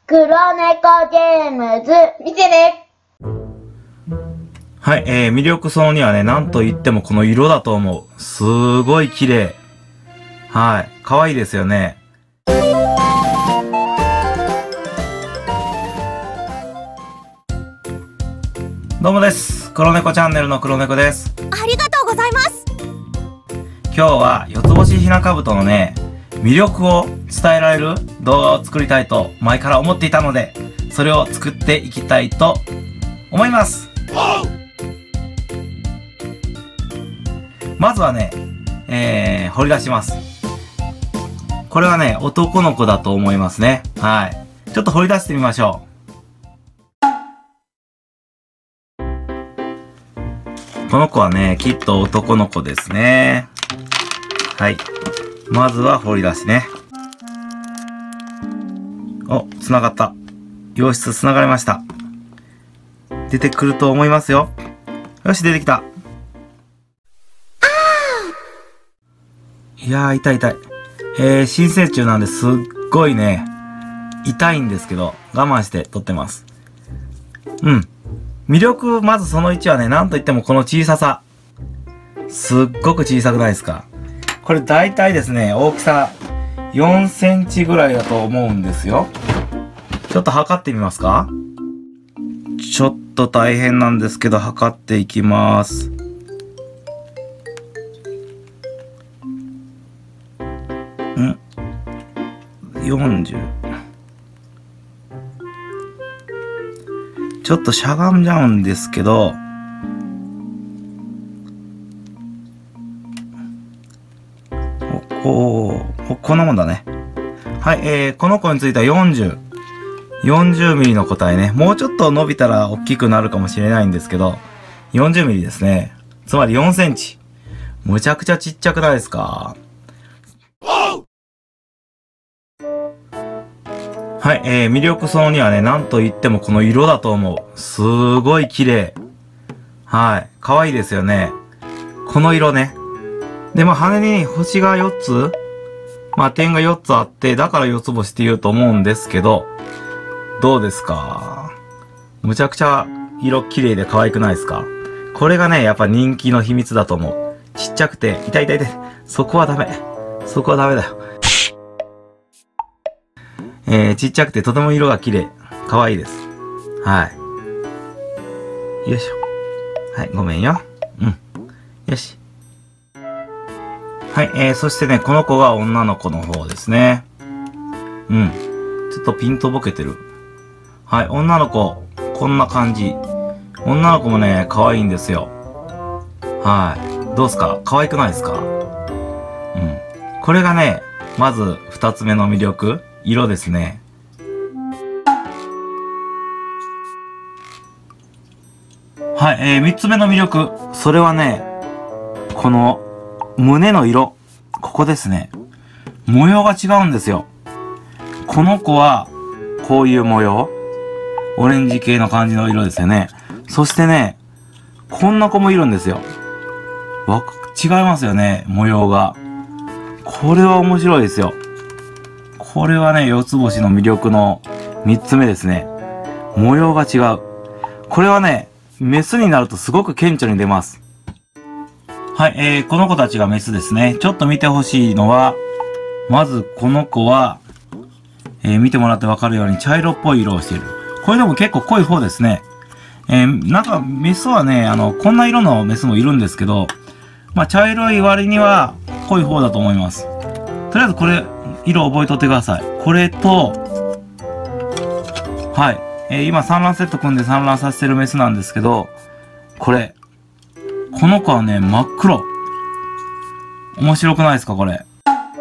黒猫ゲームズ、見てね。 はい、魅力その2はね、なんと言ってもこの色だと思う。すごい綺麗。はい、可愛いですよね。どうもです。黒猫チャンネルの黒猫です。 ありがとうございます。 今日は四つ星ひなかぶとのね、魅力を伝えられる動画を作りたいと前から思っていたので、それを作っていきたいと思います。まずはね、掘り出します。これはね、男の子だと思いますね。はい。ちょっと掘り出してみましょう。この子はね、きっと男の子ですね。はい。まずは掘り出しね。お、繋がった。洋室繋がりました。出てくると思いますよ。よし、出てきた。いやー、痛い痛い。新生虫なんですっごいね、痛いんですけど、我慢して取ってます。うん。魅力、まずその1はね、なんといってもこの小ささ。すっごく小さくないですか？これ大体ですね、大きさ4センチぐらいだと思うんですよ。ちょっと測ってみますか？ちょっと大変なんですけど、測っていきます。40。ちょっとしゃがんじゃうんですけど、こんなもんだね。はい、この子については40ミリの個体ね。もうちょっと伸びたら大きくなるかもしれないんですけど、40ミリですね。つまり4センチ。むちゃくちゃちっちゃくないですか？はい、魅力その2はね、なんと言ってもこの色だと思う。すごい綺麗。はい、可愛いですよね。この色ね。で、まあ、羽に星が4つ、まあ、点が4つあって、だから4つ星って言うと思うんですけど、どうですか？むちゃくちゃ色綺麗で可愛くないですか？これがね、やっぱ人気の秘密だと思う。ちっちゃくて、痛い。そこはダメ。そこはダメだよ。ちっちゃくてとても色が綺麗。可愛いです。はい。よいしょ。はい、ごめんよ。うん。よし。はい、そしてね、この子が女の子の方ですね。うん。ちょっとピンとぼけてる。はい、女の子、こんな感じ。女の子もね、可愛いんですよ。はい。どうすか？可愛くないですか？うん。これがね、まず二つ目の魅力。色ですね。はい、三つ目の魅力。それはね、この胸の色。ここですね。模様が違うんですよ。この子は、こういう模様。オレンジ系の感じの色ですよね。そしてね、こんな子もいるんですよ。違いますよね、模様が。これは面白いですよ。これはね、四つ星の魅力の三つ目ですね。模様が違う。これはね、メスになるとすごく顕著に出ます。はい、この子たちがメスですね。ちょっと見てほしいのは、まずこの子は、見てもらってわかるように茶色っぽい色をしている。これでも結構濃い方ですね。なんかメスはね、こんな色のメスもいるんですけど、まあ茶色い割には濃い方だと思います。とりあえずこれ、色覚えとってください。これと、はい。今産卵セット組んで産卵させてるメスなんですけど、これ。この子はね、真っ黒。面白くないですか、これ。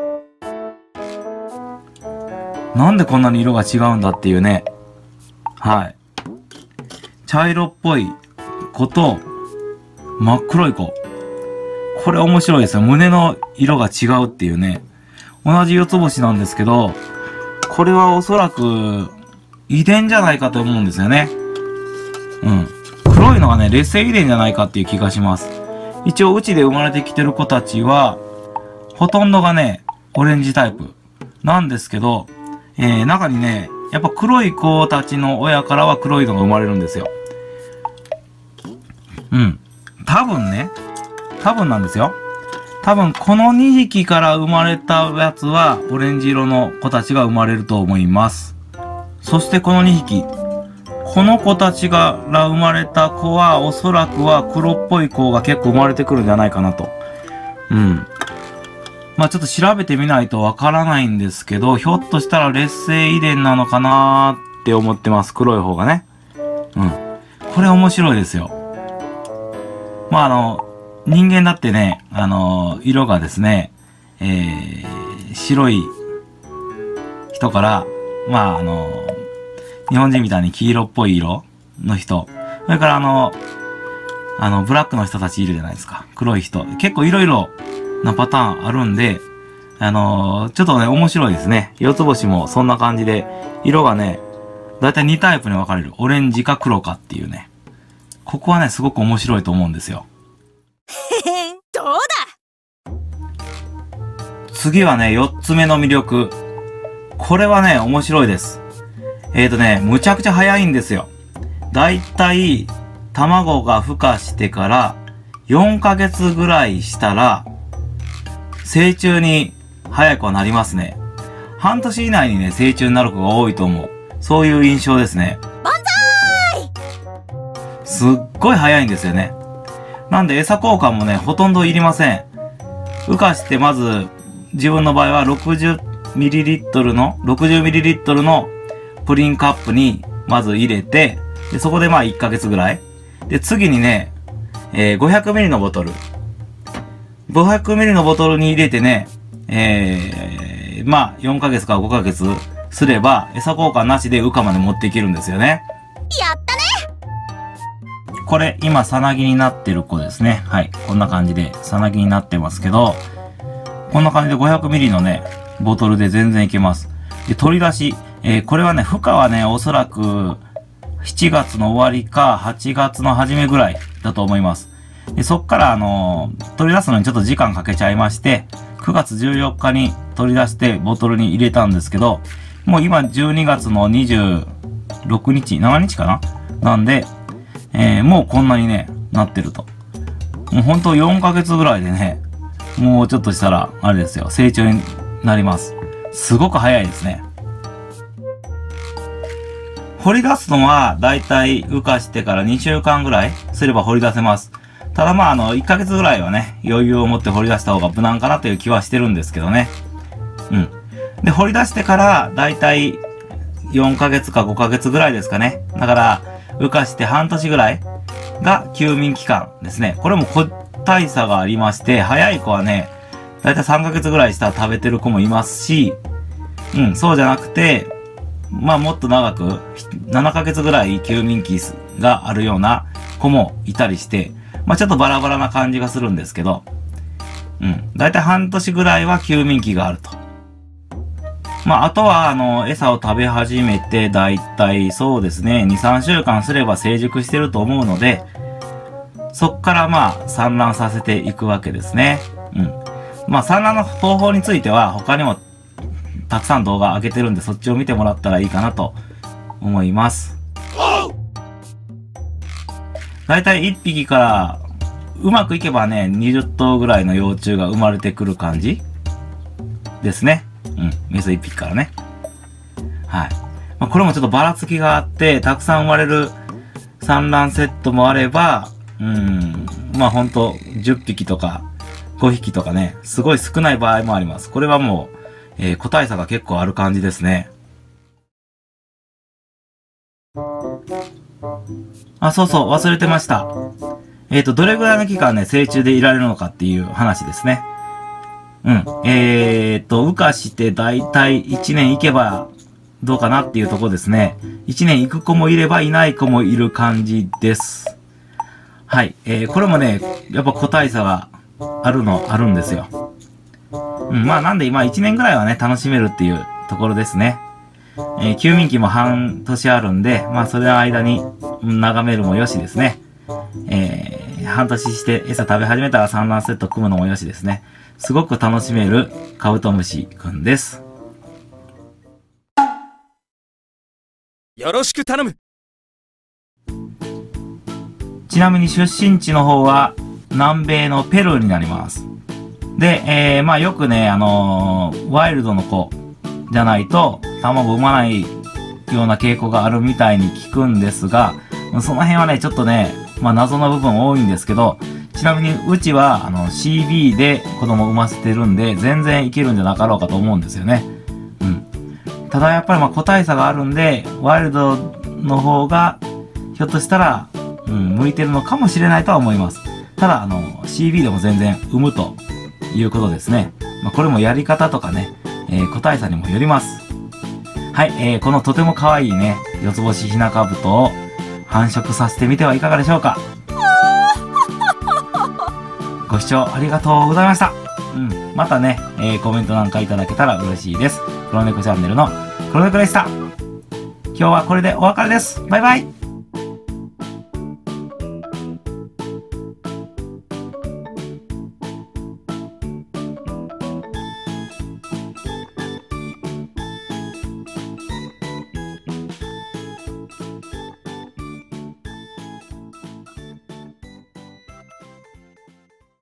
なんでこんなに色が違うんだっていうね。はい。茶色っぽい子と、真っ黒い子。これ面白いですよ。胸の色が違うっていうね。同じ四つ星なんですけど、これはおそらく遺伝じゃないかと思うんですよね。うん。黒いのがね、劣勢遺伝じゃないかっていう気がします。一応うちで生まれてきてる子たちは、ほとんどがね、オレンジタイプなんですけど、中にね、 やっぱ黒い子たちの親からは黒いのが生まれるんですよ。うん。多分なんですよ。多分この2匹から生まれたやつはオレンジ色の子たちが生まれると思います。そしてこの2匹。この子たちから生まれた子はおそらくは黒っぽい子が結構生まれてくるんじゃないかなと。うん。まあちょっと調べてみないとわからないんですけど、ひょっとしたら劣勢遺伝なのかなーって思ってます。黒い方がね。うん。これ面白いですよ。まあ人間だってね、色がですね、白い人から、まあ日本人みたいに黄色っぽい色の人。それからブラックの人たちいるじゃないですか。黒い人。結構いろいろなパターンあるんで、ちょっとね、面白いですね。四つ星もそんな感じで、色がね、だいたい2タイプに分かれる。オレンジか黒かっていうね。ここはね、すごく面白いと思うんですよ。 どうだ。 次はね、4つ目の魅力。これはね、面白いです。むちゃくちゃ早いんですよ。だいたい、卵が孵化してから4ヶ月ぐらいしたら、成虫に早い子はなりますね。半年以内にね、成虫になる子が多いと思う。そういう印象ですね。 万歳！ すっごい早いんですよね。なんで餌交換もね、ほとんどいりません。孵化してまず、自分の場合は 60ml のプリンカップにまず入れて、でそこでまあ1ヶ月ぐらい。で、次にね、500ml のボトル。500ml のボトルに入れてね、まあ4ヶ月か5ヶ月すれば、餌交換なしで羽化まで持っていけるんですよね。 やったね。 これ、今、さなぎになってる子ですね。はい。こんな感じで、さなぎになってますけど、こんな感じで 500ml のね、ボトルで全然いけます。で、取り出し。これはね、孵化はね、おそらく、7月の終わりか、8月の初めぐらいだと思います。で、そっから、取り出すのにちょっと時間かけちゃいまして、9月14日に取り出してボトルに入れたんですけど、もう今12月の26日、7日かななんで、もうこんなにね、なってると。もうほんと4ヶ月ぐらいでね、もうちょっとしたら、あれですよ、成長になります。すごく早いですね。掘り出すのは、だいたい孵化してから2週間ぐらいすれば掘り出せます。ただまあ1ヶ月ぐらいはね、余裕を持って掘り出した方が無難かなという気はしてるんですけどね。うん。で、掘り出してから、だいたい4ヶ月か5ヶ月ぐらいですかね。だから、孵化して半年ぐらいが休眠期間ですね。これも個体差がありまして、早い子はね、だいたい3ヶ月ぐらいしたら食べてる子もいますし、うん、そうじゃなくて、まあもっと長く、7ヶ月ぐらい休眠期があるような子もいたりして、まあちょっとバラバラな感じがするんですけど、うん、だいたい半年ぐらいは休眠期があると。まああとは餌を食べ始めて、だいたいそうですね、2、3週間すれば成熟してると思うので、そっからまあ産卵させていくわけですね。うん。まあ産卵の方法については他にもたくさん動画上げてるんで、そっちを見てもらったらいいかなと思います。だいたい1匹から、うまくいけばね、20頭ぐらいの幼虫が生まれてくる感じですね。うん。メス1匹からね。はい。まあ、これもちょっとばらつきがあって、たくさん生まれる産卵セットもあれば、まあほんと10匹とか5匹とかね、すごい少ない場合もあります。これはもう、個体差が結構ある感じですね。あ、そうそう、忘れてました。どれぐらいの期間ね、成虫でいられるのかっていう話ですね。うん。孵化してだいたい1年いけばどうかなっていうとこですね。1年行く子もいればいない子もいる感じです。はい。これもね、やっぱ個体差があるんですよ。うん、まあなんで今1年ぐらいはね、楽しめるっていうところですね。休眠期も半年あるんで、まあそれの間に眺めるもよしですね。半年して餌食べ始めたら産卵セット組むのもよしですね。すごく楽しめるカブトムシくんです。 よろしく頼む。 ちなみに出身地の方は南米のペルーになります。で、まあよくね、ワイルドの子じゃないと卵産まないような傾向があるみたいに聞くんですが、その辺はね、ちょっとね、まあ謎の部分多いんですけど、ちなみにうちはCB で子供を産ませてるんで、全然いけるんじゃなかろうかと思うんですよね。うん。ただやっぱりまあ個体差があるんで、ワイルドの方がひょっとしたら、向いてるのかもしれないとは思います。ただCB でも全然産むということですね。まあこれもやり方とかね、個体差にもよります。はい、このとても可愛いね、四つ星ひなかぶとを繁殖させてみてはいかがでしょうか。ご視聴ありがとうございました。またね、コメントなんかいただけたら嬉しいです。黒猫チャンネルの黒猫でした。今日はこれでお別れです。バイバイ。